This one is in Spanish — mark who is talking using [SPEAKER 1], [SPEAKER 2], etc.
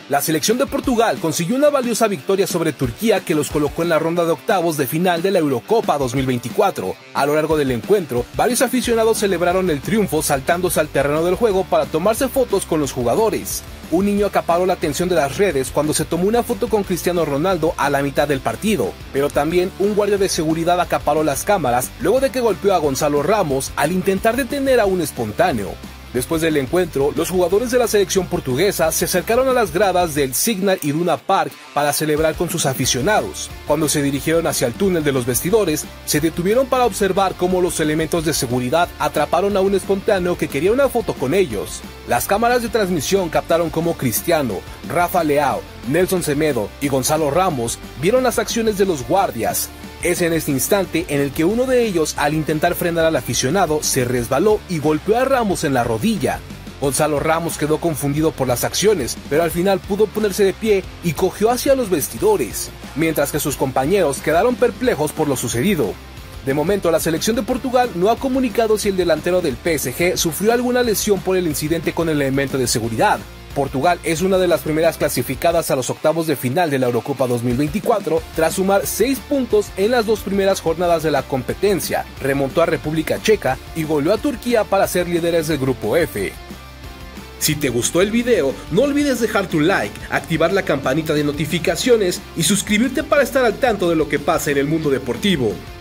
[SPEAKER 1] La selección de Portugal consiguió una valiosa victoria sobre Turquía que los colocó en la ronda de octavos de final de la Eurocopa 2024. A lo largo del encuentro, varios aficionados celebraron el triunfo saltándose al terreno del juego para tomarse fotos con los jugadores. Un niño acaparó la atención de las redes cuando se tomó una foto con Cristiano Ronaldo a la mitad del partido, pero también un guardia de seguridad acaparó las cámaras luego de que golpeó a Gonzalo Ramos al intentar detener a un espontáneo. Después del encuentro, los jugadores de la selección portuguesa se acercaron a las gradas del Signal Iduna Park para celebrar con sus aficionados. Cuando se dirigieron hacia el túnel de los vestidores, se detuvieron para observar cómo los elementos de seguridad atraparon a un espontáneo que quería una foto con ellos. Las cámaras de transmisión captaron cómo Cristiano, Rafa Leao, Nelson Semedo y Gonzalo Ramos vieron las acciones de los guardias. Es en este instante en el que uno de ellos, al intentar frenar al aficionado, se resbaló y golpeó a Ramos en la rodilla. Gonzalo Ramos quedó confundido por las acciones, pero al final pudo ponerse de pie y cogió hacia los vestidores, mientras que sus compañeros quedaron perplejos por lo sucedido. De momento, la selección de Portugal no ha comunicado si el delantero del PSG sufrió alguna lesión por el incidente con el elemento de seguridad. Portugal es una de las primeras clasificadas a los octavos de final de la Eurocopa 2024 tras sumar 6 puntos en las 2 primeras jornadas de la competencia, remontó a República Checa y goleó a Turquía para ser líderes del grupo F. Si te gustó el video, no olvides dejar tu like, activar la campanita de notificaciones y suscribirte para estar al tanto de lo que pasa en el mundo deportivo.